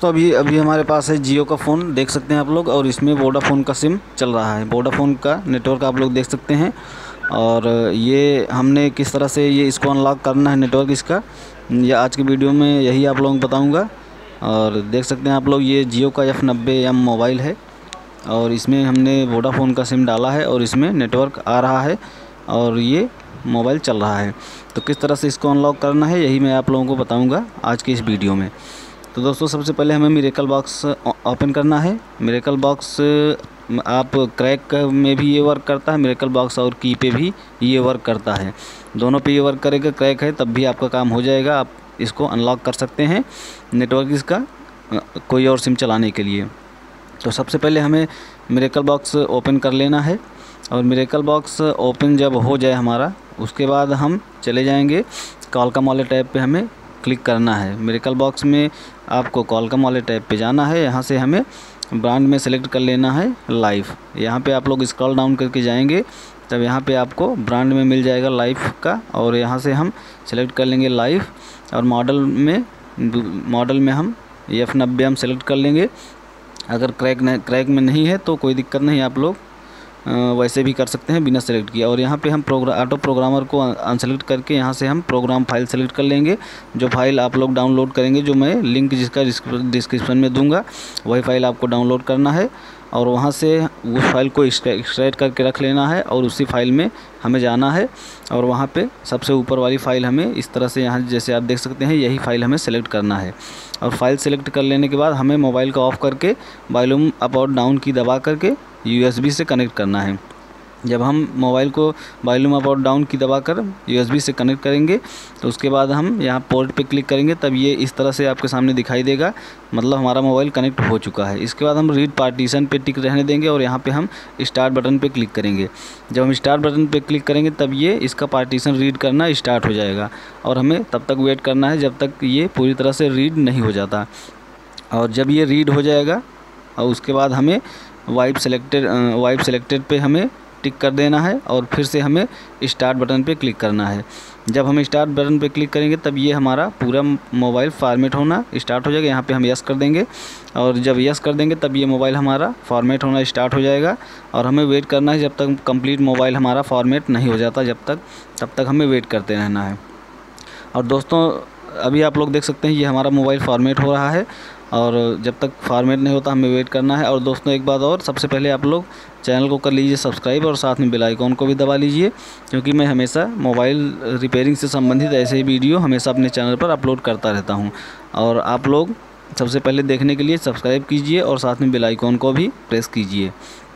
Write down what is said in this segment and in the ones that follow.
दोस्तों अभी अभी हमारे पास है जियो का फ़ोन, देख सकते हैं आप लोग, और इसमें वोडाफ़ोन का सिम चल रहा है। वोडाफ़ोन का नेटवर्क आप लोग देख सकते हैं। और ये हमने किस तरह से ये इसको अनलॉक करना है नेटवर्क इसका, ये आज की वीडियो में यही आप लोगों को बताऊंगा। और देख सकते हैं आप लोग ये जियो का F90M मोबाइल है और इसमें हमने वोडाफ़ोन का सिम डाला है और इसमें नेटवर्क आ रहा है और ये मोबाइल चल रहा है। तो किस तरह से इसको अनलॉक करना है यही मैं आप लोगों को बताऊंगा आज की इस वीडियो में। तो दोस्तों सबसे पहले हमें मिरेकल बॉक्स ओपन करना है। मिरेकल बॉक्स आप क्रैक में भी ये वर्क करता है, मिरेकल बॉक्स और की पे भी ये वर्क करता है, दोनों पे ये वर्क करेगा। क्रैक है तब भी आपका काम हो जाएगा, आप इसको अनलॉक कर सकते हैं नेटवर्क इसका कोई और सिम चलाने के लिए। तो सबसे पहले हमें मिरेकल बॉक्स ओपन कर लेना है और मिरेकल बॉक्स ओपन जब हो जाए हमारा, उसके बाद हम चले जाएंगे कॉलकॉम वाले टैब पे, हमें क्लिक करना है। मिरेकल बॉक्स में आपको कॉलकॉम वाले टैब पे जाना है, यहाँ से हमें ब्रांड में सेलेक्ट कर लेना है लाइफ। यहाँ पे आप लोग स्क्रॉल डाउन करके जाएंगे तब यहाँ पे आपको ब्रांड में मिल जाएगा लाइफ का, और यहाँ से हम सेलेक्ट कर लेंगे लाइफ। और मॉडल में हम F90M सेलेक्ट कर लेंगे। अगर क्रैक में नहीं है तो कोई दिक्कत नहीं, आप लोग वैसे भी कर सकते हैं बिना सेलेक्ट किया। और यहाँ पे हम ऑटो प्रोग्रामर को अनसेलेक्ट करके यहाँ से हम प्रोग्राम फाइल सेलेक्ट कर लेंगे। जो फाइल आप लोग डाउनलोड करेंगे, जो मैं लिंक जिसका डिस्क्रिप्शन में दूंगा, वही फाइल आपको डाउनलोड करना है और वहाँ से उस फाइल को एक्सट्रैक्ट करके रख लेना है और उसी फाइल में हमें जाना है। और वहाँ पे सबसे ऊपर वाली फ़ाइल हमें इस तरह से, यहाँ जैसे आप देख सकते हैं, यही फ़ाइल हमें सेलेक्ट करना है। और फाइल सेलेक्ट कर लेने के बाद हमें मोबाइल को ऑफ़ करके वॉल्यूम अप और डाउन की दबा करके USB से कनेक्ट करना है। जब हम मोबाइल को वॉल्यूम अप और डाउन की दबाकर USB से कनेक्ट करेंगे तो उसके बाद हम यहाँ पोर्ट पे क्लिक करेंगे, तब ये इस तरह से आपके सामने दिखाई देगा, मतलब हमारा मोबाइल कनेक्ट हो चुका है। इसके बाद हम रीड पार्टीशन पे टिक रहने देंगे और यहाँ पे हम स्टार्ट बटन पे क्लिक करेंगे। जब हम स्टार्ट बटन पे क्लिक करेंगे तब ये इसका पार्टीशन रीड करना स्टार्ट हो जाएगा और हमें तब तक वेट करना है जब तक ये पूरी तरह से रीड नहीं हो जाता। और जब ये रीड हो जाएगा और उसके बाद हमें वाइप सेलेक्टेड पे हमें टिक कर देना है और फिर से हमें स्टार्ट बटन पे क्लिक करना है। जब हम स्टार्ट बटन पे क्लिक करेंगे तब ये हमारा पूरा मोबाइल फॉर्मेट होना स्टार्ट हो जाएगा। यहाँ पे हम यस कर देंगे और जब यस कर देंगे तब ये मोबाइल हमारा फॉर्मेट होना स्टार्ट हो जाएगा और हमें वेट करना है जब तक कंप्लीट मोबाइल हमारा फॉर्मेट नहीं हो जाता, तब तक हमें वेट करते रहना है। और दोस्तों अभी आप लोग देख सकते हैं ये हमारा मोबाइल फॉर्मेट हो रहा है और जब तक फॉर्मेट नहीं होता हमें वेट करना है। और दोस्तों एक बात और, सबसे पहले आप लोग चैनल को कर लीजिए सब्सक्राइब और साथ में बेल आइकॉन को भी दबा लीजिए, क्योंकि मैं हमेशा मोबाइल रिपेयरिंग से संबंधित ऐसे ही वीडियो हमेशा अपने चैनल पर अपलोड करता रहता हूं। और आप लोग सबसे पहले देखने के लिए सब्सक्राइब कीजिए और साथ में बेल आइकॉन को भी प्रेस कीजिए।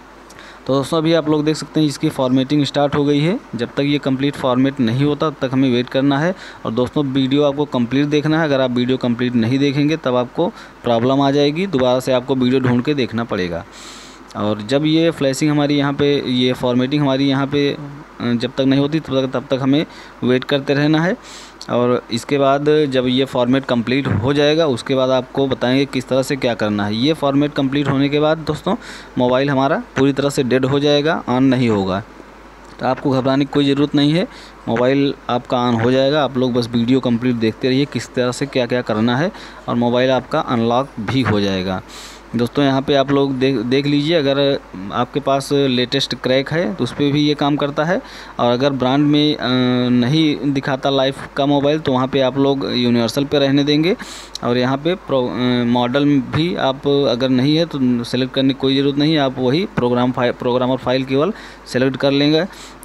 तो दोस्तों अभी आप लोग देख सकते हैं इसकी फॉर्मेटिंग स्टार्ट हो गई है। जब तक ये कंप्लीट फॉर्मेट नहीं होता तब तक हमें वेट करना है। और दोस्तों वीडियो आपको कंप्लीट देखना है, अगर आप वीडियो कंप्लीट नहीं देखेंगे तब आपको प्रॉब्लम आ जाएगी, दोबारा से आपको वीडियो ढूंढ के देखना पड़ेगा। और जब ये फ्लैशिंग हमारी यहाँ पे, ये फॉर्मेटिंग हमारी यहाँ पे जब तक नहीं होती तब तक हमें वेट करते रहना है। और इसके बाद जब ये फॉर्मेट कंप्लीट हो जाएगा उसके बाद आपको बताएंगे किस तरह से क्या करना है। ये फॉर्मेट कंप्लीट होने के बाद दोस्तों मोबाइल हमारा पूरी तरह से डेड हो जाएगा, ऑन नहीं होगा। तो आपको घबराने की कोई ज़रूरत नहीं है, मोबाइल आपका ऑन हो जाएगा। आप लोग बस वीडियो कंप्लीट देखते रहिए किस तरह से क्या क्या करना है और मोबाइल आपका अनलॉक भी हो जाएगा। दोस्तों यहाँ पे आप लोग देख लीजिए, अगर आपके पास लेटेस्ट क्रैक है तो उस पर भी ये काम करता है। और अगर ब्रांड में नहीं दिखाता लाइफ का मोबाइल तो वहाँ पे आप लोग यूनिवर्सल पे रहने देंगे। और यहाँ पे मॉडल भी आप अगर नहीं है तो सेलेक्ट करने की कोई ज़रूरत नहीं है, आप वही प्रोग्रामर फाइल केवल सेलेक्ट कर लेंगे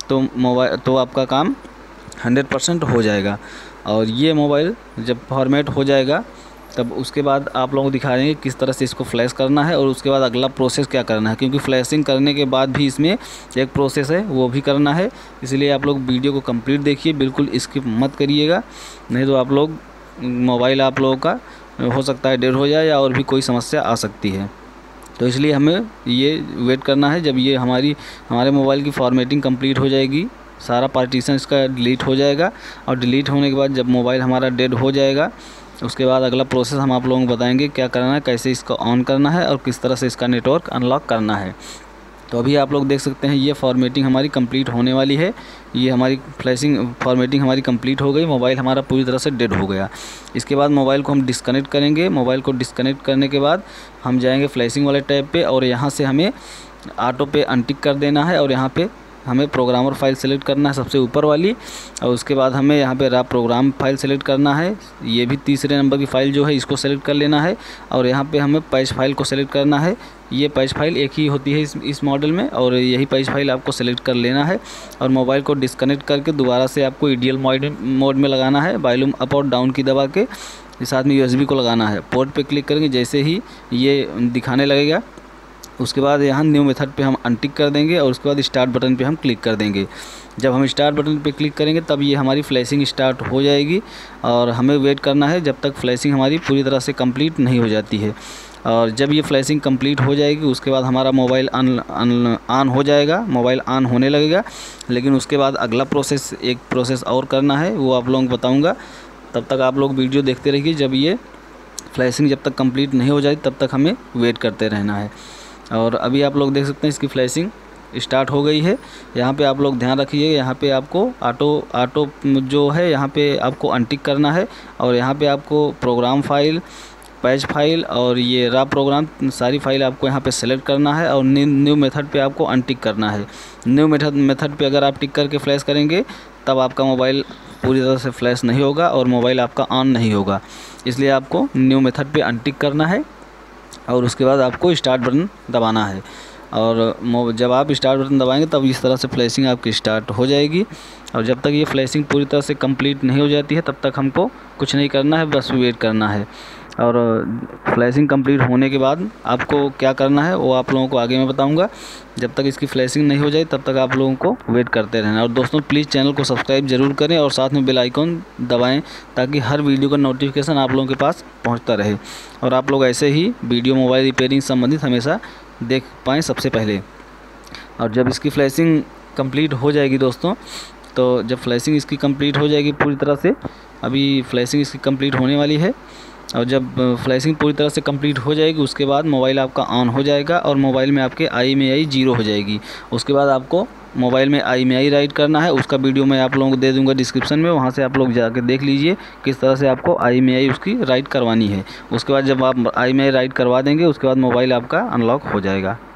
तो आपका काम 100% हो जाएगा। और ये मोबाइल जब फॉर्मेट हो जाएगा तब उसके बाद आप लोगों को दिखा रहे हैं किस तरह से इसको फ्लैश करना है और उसके बाद अगला प्रोसेस क्या करना है, क्योंकि फ्लैशिंग करने के बाद भी इसमें एक प्रोसेस है वो भी करना है। इसलिए आप लोग वीडियो को कंप्लीट देखिए, बिल्कुल स्किप मत करिएगा, नहीं तो आप लोग मोबाइल आप लोगों का हो सकता है डेड हो जाए या और भी कोई समस्या आ सकती है। तो इसलिए हमें ये वेट करना है जब ये हमारे मोबाइल की फॉर्मेटिंग कंप्लीट हो जाएगी, सारा पार्टीशन इसका डिलीट हो जाएगा। और डिलीट होने के बाद जब मोबाइल हमारा डेड हो जाएगा उसके बाद अगला प्रोसेस हम आप लोगों को बताएंगे क्या करना है, कैसे इसको ऑन करना है और किस तरह से इसका नेटवर्क अनलॉक करना है। तो अभी आप लोग देख सकते हैं ये फॉर्मेटिंग हमारी कंप्लीट होने वाली है। ये हमारी फ्लैशिंग फॉर्मेटिंग हमारी कंप्लीट हो गई, मोबाइल हमारा पूरी तरह से डेड हो गया। इसके बाद मोबाइल को हम डिस्कनेक्ट करेंगे। मोबाइल को डिस्कनेक्ट करने के बाद हम जाएंगे फ्लैशिंग वाले टैब पे और यहाँ से हमें ऑटो पे अनटिक कर देना है और यहाँ पे हमें प्रोग्रामर फाइल सेलेक्ट करना है सबसे ऊपर वाली, और उसके बाद हमें यहाँ पे रैप प्रोग्राम फाइल सेलेक्ट करना है। ये भी तीसरे नंबर की फ़ाइल जो है इसको सेलेक्ट कर लेना है और यहाँ पे हमें पैच फाइल को सेलेक्ट करना है। ये पैच फाइल एक ही होती है इस मॉडल में और यही पैच फाइल आपको सेलेक्ट कर लेना है और मोबाइल को डिस्कनेक्ट करके दोबारा से आपको आइडियल मोड में लगाना है। वॉल्यूम अप और डाउन की दबा के साथ में USB को लगाना है। पोर्ट पे क्लिक करेंगे, जैसे ही ये दिखाने लगेगा उसके बाद यहाँ न्यू मेथड पे हम अनटिक कर देंगे और उसके बाद स्टार्ट बटन पे हम क्लिक कर देंगे। जब हम स्टार्ट बटन पे क्लिक करेंगे तब ये हमारी फ्लैशिंग स्टार्ट हो जाएगी और हमें वेट करना है जब तक फ्लैशिंग हमारी पूरी तरह से कंप्लीट नहीं हो जाती है। और जब ये फ्लैशिंग कंप्लीट हो जाएगी उसके बाद हमारा मोबाइल ऑन हो जाएगा, मोबाइल ऑन होने लगेगा। लेकिन उसके बाद अगला एक प्रोसेस और करना है, वो आप लोगों को बताऊँगा। तब तक आप लोग वीडियो देखते रहिए। जब ये फ्लैशिंग जब तक कंप्लीट नहीं हो जाए तब तक हमें वेट करते रहना है। और अभी आप लोग देख सकते हैं इसकी फ्लैशिंग स्टार्ट हो गई है। यहाँ पे आप लोग ध्यान रखिए, यहाँ पे आपको ऑटो जो है यहाँ पे आपको अनटिक करना है और यहाँ पे आपको प्रोग्राम फाइल, पैच फाइल और ये रैप प्रोग्राम सारी फाइल आपको यहाँ पे सेलेक्ट करना है और न्यू मेथड पे आपको अनटिक करना है। न्यू मेथड पे अगर आप टिक करके फ्लैश करेंगे तब आपका मोबाइल पूरी तरह से फ्लैश नहीं होगा और मोबाइल आपका ऑन नहीं होगा। इसलिए आपको न्यू मेथड पे अनटिक करना है और उसके बाद आपको स्टार्ट बटन दबाना है। और जब आप स्टार्ट बटन दबाएंगे तब इस तरह से फ्लैशिंग आपकी स्टार्ट हो जाएगी। और जब तक ये फ्लैशिंग पूरी तरह से कंप्लीट नहीं हो जाती है तब तक हमको कुछ नहीं करना है, बस वेट करना है। और फ्लैशिंग कंप्लीट होने के बाद आपको क्या करना है वो आप लोगों को आगे मैं बताऊंगा। जब तक इसकी फ्लैशिंग नहीं हो जाए तब तक आप लोगों को वेट करते रहना। और दोस्तों प्लीज़ चैनल को सब्सक्राइब ज़रूर करें और साथ में बेल आइकॉन दबाएं ताकि हर वीडियो का नोटिफिकेशन आप लोगों के पास पहुंचता रहे और आप लोग ऐसे ही वीडियो मोबाइल रिपेयरिंग संबंधित हमेशा देख पाएँ सबसे पहले। और जब इसकी फ्लैशिंग कंप्लीट हो जाएगी दोस्तों, तो जब फ्लैशिंग इसकी कंप्लीट हो जाएगी पूरी तरह से, अभी फ्लैशिंग इसकी कंप्लीट होने वाली है और जब फ्लैशिंग पूरी तरह से कंप्लीट हो जाएगी उसके बाद मोबाइल आपका ऑन हो जाएगा और मोबाइल में आपके IMEI 0 हो जाएगी। उसके बाद आपको मोबाइल में IMEI राइट करना है, उसका वीडियो मैं आप लोगों को दे दूंगा डिस्क्रिप्शन में, वहाँ से आप लोग जाकर देख लीजिए किस तरह से आपको IMEI उसकी राइट करवानी है। उसके बाद जब आप IMEI राइट करवा देंगे उसके बाद मोबाइल आपका अनलॉक हो जाएगा।